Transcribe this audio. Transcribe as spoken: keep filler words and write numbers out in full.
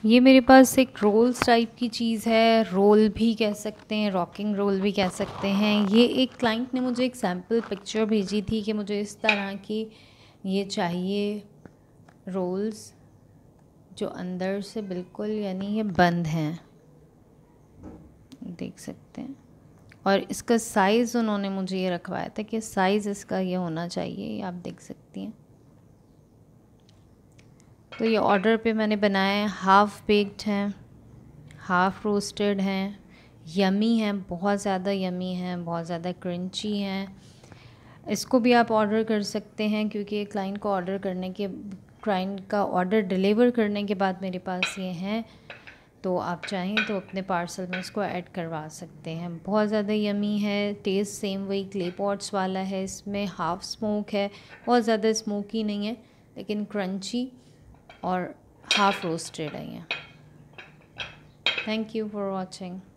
ये मेरे पास एक रोल्स टाइप की चीज़ है, रोल भी कह सकते हैं, रॉकिंग रोल भी कह सकते हैं। ये एक क्लाइंट ने मुझे एक सैम्पल पिक्चर भेजी थी कि मुझे इस तरह की ये चाहिए रोल्स, जो अंदर से बिल्कुल यानी ये बंद हैं, देख सकते हैं। और इसका साइज़ उन्होंने मुझे ये रखवाया था कि साइज़ इसका ये होना चाहिए, ये आप देख सकती हैं। तो ये ऑर्डर पे मैंने बनाए हैं, हाफ़ बेक्ड हैं, हाफ़ रोस्टेड हैं, यमी हैं, बहुत ज़्यादा यमी हैं, बहुत ज़्यादा क्रंची हैं। इसको भी आप ऑर्डर कर सकते हैं क्योंकि क्लाइंट को ऑर्डर करने के क्लाइंट का ऑर्डर डिलीवर करने के बाद मेरे पास ये हैं, तो आप चाहें तो अपने पार्सल में इसको ऐड करवा सकते हैं। बहुत ज़्यादा यमी है, टेस्ट सेम वही क्ले पॉट्स वाला है, इसमें हाफ़ स्मोक है, बहुत ज़्यादा स्मोकी नहीं है लेकिन क्रंची और हाफ़ रोस्टेड है ये। Thank you for watching.